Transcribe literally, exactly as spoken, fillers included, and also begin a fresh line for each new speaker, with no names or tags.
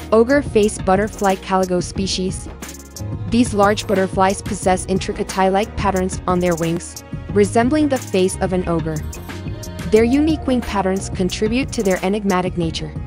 Ogre face butterfly caligo species. These large butterflies possess intricate tie-like patterns on their wings, resembling the face of an ogre. Their unique wing patterns contribute to their enigmatic nature.